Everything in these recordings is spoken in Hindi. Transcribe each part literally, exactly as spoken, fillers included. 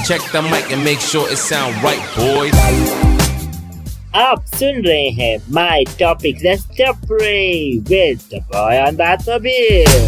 Check the mic and make sure it sound right, boys. आप सुन रहे हैं My Topic Let's Pray with the boy on the bill.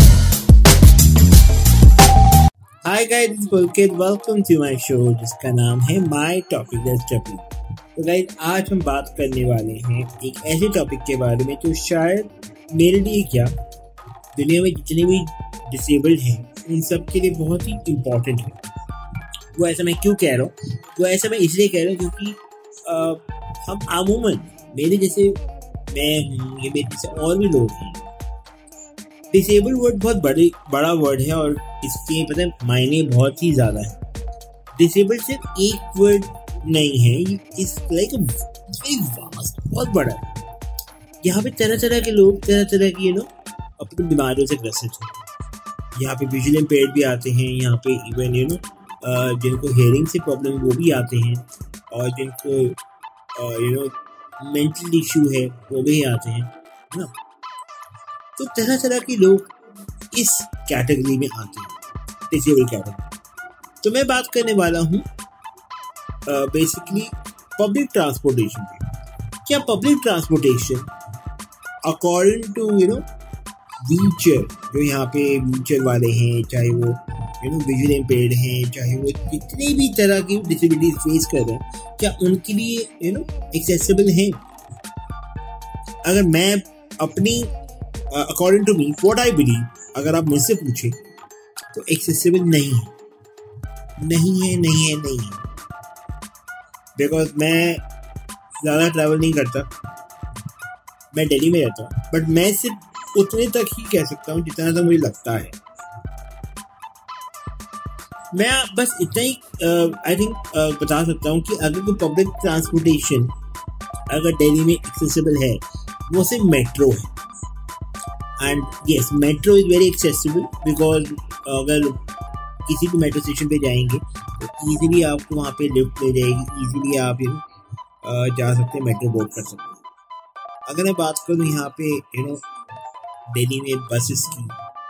Hi guys, this is Pulkit. Welcome to my show जिसका नाम है My Topic Let's Pray. तो गाइस आज हम बात करने वाले हैं एक ऐसे टॉपिक के बारे में जो शायद मेरे लिए क्या दुनिया में जितने भी डिसेबल्ड हैं उन सब के लिए बहुत ही इम्पोर्टेंट है। वो ऐसा मैं क्यों कह रहा हूँ, वो ऐसा मैं इसलिए कह रहा हूँ क्योंकि आ, हम अमूमन मेरे जैसे मैं हूँ ये मेरे जैसे और भी लोग हैं, डिसेबल वर्ड बहुत बड़े बड़ा वर्ड है और इसके पता है मायने बहुत ही ज़्यादा है। डिसेबल सिर्फ एक वर्ड नहीं है, इस लाइक वेरी वास्ट, बहुत बड़ा है। यहाँ पे तरह तरह के लोग तरह तरह की यू नो अपनी बीमारियों से ग्रसित हैं। यहाँ पे विजुअल इम्पेयर्ड भी आते हैं, यहाँ पे इवन यू नो जिनको हेयरिंग से प्रॉब्लम वो भी आते हैं, और जिनको यू नो मेंटल इशू है वो भी आते हैं, है ना। तो तरह तरह के लोग इस कैटेगरी में आते हैं, डिसेबल कैटेगरी। तो मैं बात करने वाला हूँ बेसिकली पब्लिक ट्रांसपोर्टेशन पे। क्या public transportation according to you know wheelchair, जो यहाँ पे व्हीलचेयर वाले हैं, चाहे वो यू नो विजुअल इम्पेयर्ड हैं, चाहे वो कितनी भी तरह की डिसेबिलिटीज फेस कर रहे हैं, क्या उनके लिए यू नो एक्सेसिबल हैं? अगर मैं अपनी according to me what I believe, अगर आप मुझसे पूछे तो एक्सेसिबल नहीं है, नहीं है, नहीं है, नहीं है। बिकॉज मैं ज़्यादा ट्रैवल नहीं करता, मैं दिल्ली में रहता हूँ, बट मैं सिर्फ उतने तक ही कह सकता हूँ जितना तक मुझे लगता है। मैं बस इतना ही आई थिंक बता सकता हूँ कि अगर कोई पब्लिक ट्रांसपोर्टेशन अगर दिल्ली में एक्सेसिबल है वो सिर्फ मेट्रो है। And yes, metro is very accessible because अगर किसी भी मेट्रो स्टेशन पे जाएंगे तो ईजिली आपको वहाँ पे लिफ्ट मिल जाएगी, ईजिली आप यू नो जा सकते हैं, मेट्रो बोर्ड कर सकते हैं। अगर मैं बात करूँ यहाँ पे यू नो दिल्ली में बसेस की,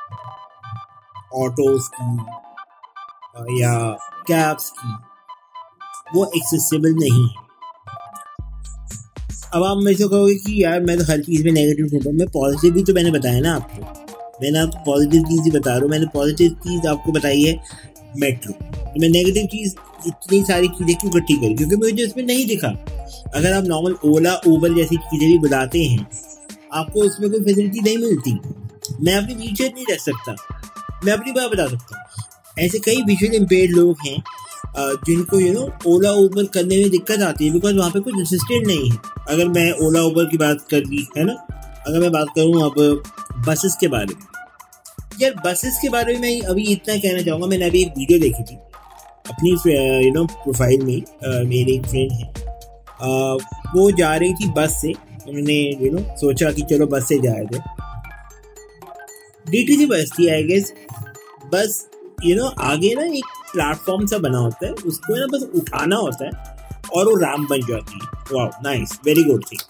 ऑटोज की या कैब्स की, वो एक्सेसिबल नहीं है। अब आप मेरे से कहोगे कि यार मैं तो हर चीज़ में नेगेटिव ढूंढता हूँ, मैं पॉजिटिव भी तो मैंने बताया ना आपको, मैंने आपको पॉजिटिव चीज़ ही बता रहा हूँ। मैंने पॉजिटिव चीज़ आपको बताई है मेट्रो, तो मैं नेगेटिव चीज़ इतनी सारी चीज़ें क्यों इकट्ठी करी, क्योंकि मुझे इसमें नहीं दिखा। अगर आप नॉर्मल ओला उबर जैसी चीज़ें भी बुलाते हैं, आपको उसमें कोई फैसिलिटी नहीं मिलती। मैं अपनी व्हीलचेयर नहीं रख सकता, मैं अपनी बात बता सकता हूँ। ऐसे कई विजुअल इम्पेयर्ड लोग हैं जिनको यू नो ओला उबर करने में दिक्कत आती है, बिकॉज वहाँ पे कोई असिस्टेंट नहीं है। अगर मैं ओला उबर की बात कर ली है ना, अगर मैं बात करूँ अब बसेस के बारे में, यार बसेस के बारे में मैं अभी इतना कहना चाहूँगा। मैंने अभी एक वीडियो देखी थी अपनी यू नो प्रोफाइल में, uh, मेरी एक फ्रेंड है, uh, वो जा रही थी बस से, उन्होंने यू नो सोचा कि चलो बस से जाया जाए। डीटीसी बस थी आई गेस। बस यू नो आगे ना एक प्लेटफॉर्म सा बना होता है, उसको ना बस उठाना होता है और वो रैंप बन जाती है। वाह, नाइस, वेरी गुड थिंग।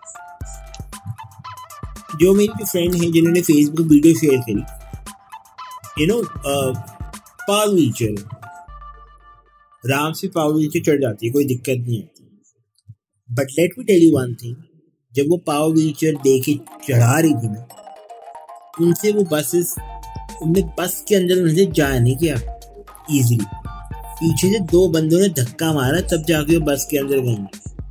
जो मेरी फ्रेंड है जिन्होंने फेसबुक वीडियो शेयर करी, यू नो पावर व्हीलचेयर, आराम से पावर व्हीलचेयर चढ़ जाती है, कोई दिक्कत नहीं होती। But let me tell you one thing, जब वो पावर व्हीलचेयर देके चढ़ा रही थी ना, उनसे वो बसेस, उनने बस के अंदर उनसे जाया नहीं किया इजीली, पीछे से दो बंदों ने धक्का मारा तब जाके वो बस के अंदर गई।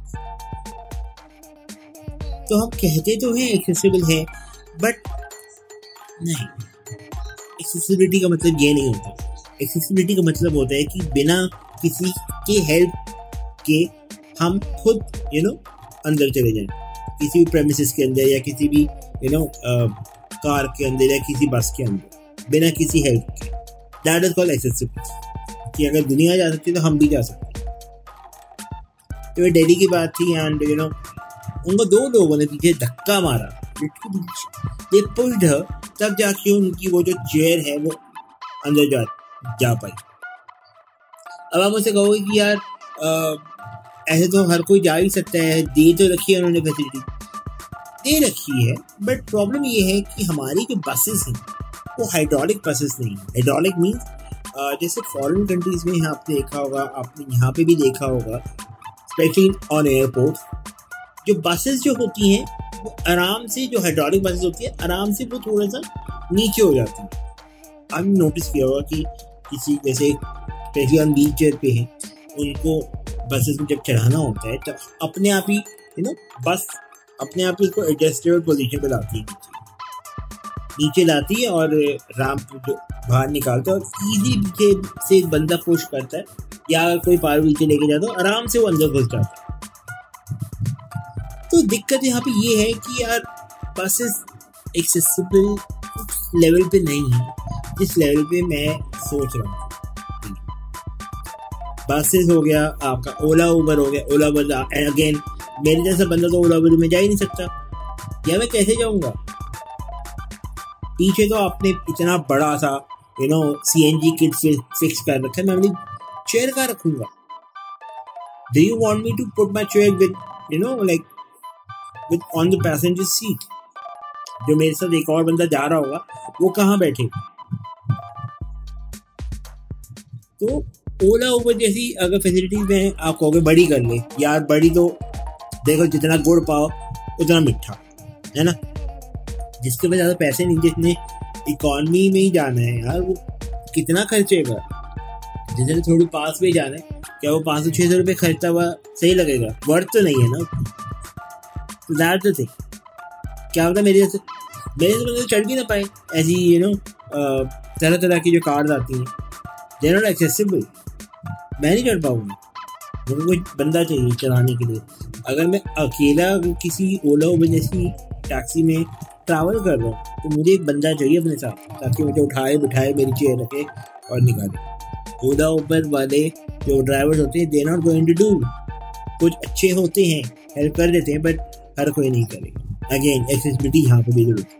तो हम कहते तो हैं एक्सेसिबल है, बट नहीं, एक्सेसिबिलिटी का मतलब ये नहीं होता। एक्सेसिबिलिटी का मतलब होता है कि बिना किसी के हेल्प के हम खुद यू नो अंदर चले जाएं, किसी भी प्रेमिसेस के अंदर या किसी भी यू नो कार के अंदर या किसी बस के अंदर, बिना किसी हेल्प के। दैट इज कॉल्ड एक्सेसिबिलिटी, कि अगर दुनिया जा सकती है तो हम भी जा सकते हैं। तो ये दिल्ली की बात थी एंड यू नो उनको दो लोगों ने पीछे धक्का मारा, दे पुश्ड हर, तब जाके उनकी वो जो चेयर है वो अंदर जा जा पाई। अब आप मुझसे कहोगे कि यार आ, ऐसे तो हर कोई जा ही सकता है, दे तो रखी है उन्होंने फैसिलिटी, दे रखी है, बट प्रॉब्लम ये है कि हमारी जो बसेस हैं वो हाइड्रोलिक बसेस नहीं है। हाइड्रोलिक मीन्स जैसे फॉरेन कंट्रीज में यहाँ पे देखा होगा, आपने यहाँ पे भी देखा होगा, स्पेशली ऑन एयरपोर्ट, जो बसेस जो होती हैं वो आराम से, जो हाइड्रोलिक बसेस होती है आराम से वो थोड़ा सा नीचे हो जाती है। आपने नोटिस किया होगा कि किसी जैसे स्पेशली ऑन व्हील चेयर पे हैं, उनको बसेस में जब चढ़ाना होता है तो अपने आप ही यू नो बस अपने आप ही इसको एडजस्टेबल पोजीशन पे लाती है, नीचे लाती है और रैंप जो बाहर निकालता है और इजी पीछे से एक बंदा पुश करता है या कोई पार नीचे लेके जाता है, आराम से वो अंदर घुस जाता है। तो दिक्कत यहाँ पे ये है कि यार बसेस एक्सेसिबल लेवल पे नहीं है जिस लेवल पे मैं सोच रहा हूँ। बसेस हो गया, आपका ओला उबर हो गया, ओला उबर अगेन मेरे जैसा बंदा तो ओला उबर में जा ही नहीं सकता, या मैं कैसे जाऊँगा? पीछे तो आपने इतना बड़ा सा यू नो सीएनजी किट से फिक्स कर रखा है, मैं अपनी चेयर का रखूंगा? Do you want me to put my chair with you know like with on the passenger seat? जो मेरे साथ एक और बंदा जा रहा होगा वो कहाँ बैठेगा? तो ओला उबर जैसी अगर फैसिलिटीज में आप कहोगे बड़ी कर ले, यार बड़ी तो देखो जितना गुड़ पाओ उतना मीठा है ना, जिसके पास ज़्यादा पैसे नहीं, जिसने इकॉनमी में ही जाना है यार वो कितना खर्चेगा? जिसने थोड़ी पास में जाना है, क्या वो पाँच सौ छः सौ रुपये खर्चता हुआ सही लगेगा? वर्थ तो नहीं है ना। तो दैट द थिंग, क्या होता है मेरे जैसे मेरे से मतलब चढ़ भी ना पाए ऐसी यू नो तरह तरह की जो कार्स आती हैं, दे नॉट एक्सेसिबल, मैं नहीं चढ़ पाऊँगा, मुझे कोई बंदा चाहिए चलाने के लिए। अगर मैं अकेला किसी ओला उबर जैसी टैक्सी में ट्रैवल कर रहा हूँ तो मुझे एक बंदा चाहिए अपने साथ, ताकि मुझे उठाए बिठाए मेरी चेयर रखे और निकाले। ओला उबर वाले जो ड्राइवर्स होते हैं, they not going to do, कुछ अच्छे होते हैं, हेल्प कर देते हैं, बट हर कोई नहीं करेगा। अगेन एक्सेसिबिलिटी यहाँ पे भी जरूरत है।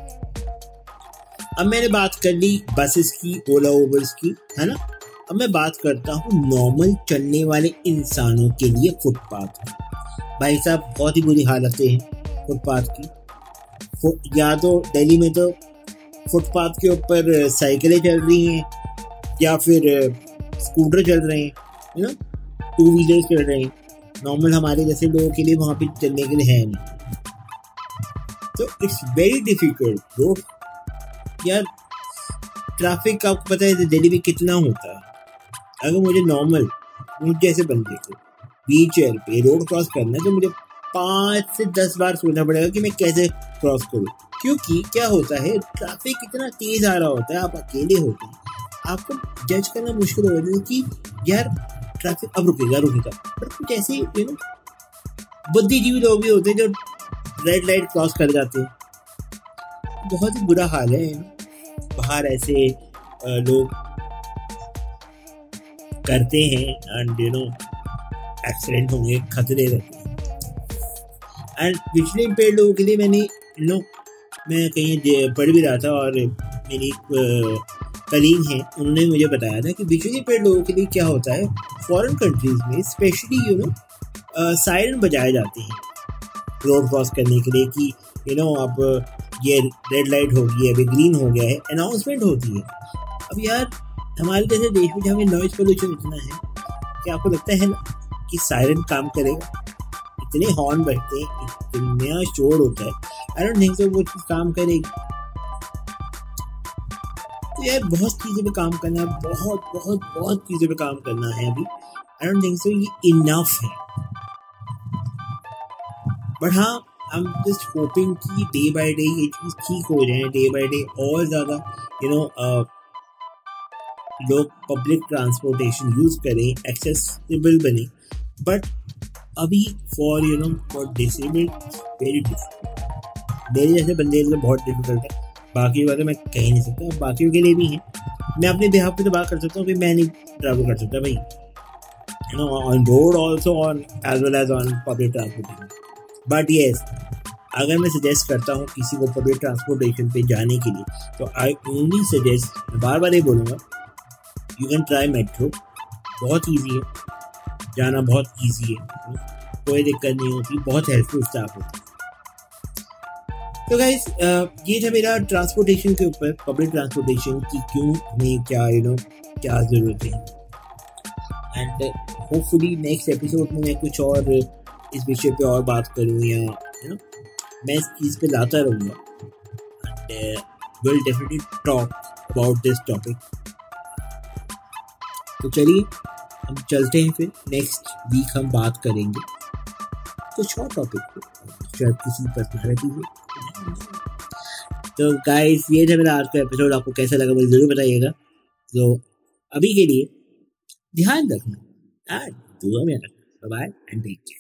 अब मैंने बात कर ली बसेस की, ओला उबर्स की, है ना। अब मैं बात करता हूँ नॉर्मल चलने वाले इंसानों के लिए फुटपाथ की। भाई साहब बहुत ही बुरी हालतें हैं फुटपाथ की। या तो दिल्ली में तो फुटपाथ के ऊपर साइकिलें चल रही हैं या फिर स्कूटर चल रहे हैं, है ना, टू व्हीलर्स चल रहे हैं। नॉर्मल हमारे जैसे लोगों के लिए वहाँ पे चलने के लिए है नहीं, तो इट्स वेरी डिफिकल्ट रोड। यार ट्रैफिक का आपको पता है दिल्ली में कितना होता है। अगर मुझे नॉर्मल मुझे जैसे बंदे को व्हील चेयर पे रोड क्रॉस करना है तो मुझे पाँच से दस बार सोचना पड़ेगा कि मैं कैसे क्रॉस करूँ, क्योंकि क्या होता है ट्रैफिक इतना तेज आ रहा होता है, आप अकेले होते हैं, आपको जज करना मुश्किल हो जाता है कि यार ट्रैफिक अब रुकेगा रुकेगा पर कुछ ऐसे यू नो बुद्धिजीवी लोग भी होते हैं जो रेड लाइट क्रॉस कर जाते हैं। बहुत ही बुरा हाल है बाहर, ऐसे लोग करते हैं एंड यू नो एक्सीडेंट होंगे, खतरे रहते हैं। एंड पिछले पेड़ लोगों के लिए मैंने यू नो मैं कहीं पढ़ भी रहा था और मेरी कलीग हैं, उन्होंने मुझे बताया था कि बिजली पेड़ लोगों के लिए क्या होता है फॉरेन कंट्रीज में स्पेशली यू नो सायरन बजाए जाते हैं रोड क्रॉस करने के लिए कि यू नो अब ये रेड लाइट हो गई है, अभी ग्रीन हो गया है, अनाउंसमेंट होती है। अब यार हमारे जैसे देश में जहाँ में नॉइज पोल्यूशन इतना है, क्या आपको लगता है ना कि सायरन काम करेगा? इतने हॉर्न बजते हैं, इतना शोर होता है, आई डोंट थिंक सो वो चीज़ काम करेगी। तो यार बहुत चीज़ों पे काम करना है, बहुत बहुत बहुत चीज़ों पे काम करना है अभी। आई डोंट थिंक सो ये इनफ है, बट हाँ आई एम जस्ट होपिंग कि डे बाय डे ये चीज़ ठीक हो जाए, डे बाय डे और ज़्यादा यू नो लोग पब्लिक ट्रांसपोर्टेशन यूज़ करें, एक्सेसिबल बने। बट अभी for you know for disabled very difficult, मेरे जैसे बंदे के लिए बहुत डिफिकल्ट है। बाकी बातें मैं कह नहीं सकता, बाकियों के लिए भी हैं। मैं अपने बिहाफ पे तो बात कर सकता हूँ कि मैं नहीं ट्रैवल कर सकता भाई, you know on road also on as well as on public transportation. But yes, अगर मैं सजेस्ट करता हूँ किसी को पब्लिक ट्रांसपोर्टेशन पे जाने के लिए तो आई ओनली सजेस्ट, मैं बार बार ये बोलूँगा, यू कैन ट्राई मेट्रो। बहुत ईजी है जाना, बहुत ईजी है, कोई दिक्कत नहीं होती, बहुत हेल्पफुल स्टाफ होता है। तो गाइस ये था मेरा ट्रांसपोर्टेशन के ऊपर, पब्लिक ट्रांसपोर्टेशन की क्यों हमें क्या यू नो क्या ज़रूरत है। एंड होपफुली नेक्स्ट एपिसोड में मैं कुछ और इस विषय पे और बात करूँ, या यू नो मैं इस चीज़ पे लाता रहूँगा and will definitely talk about this topic. तो चलिए हम चलते हैं, फिर नेक्स्ट वीक हम बात करेंगे कुछ और टॉपिक पे, शायद किसी पर्सनैलिटी पे। तो गाइस ये था मेरा आज का एपिसोड, आपको कैसा लगा मुझे ज़रूर बताइएगा। तो अभी के लिए ध्यान रखना एंड दुआ में रखना। Bye bye and take care.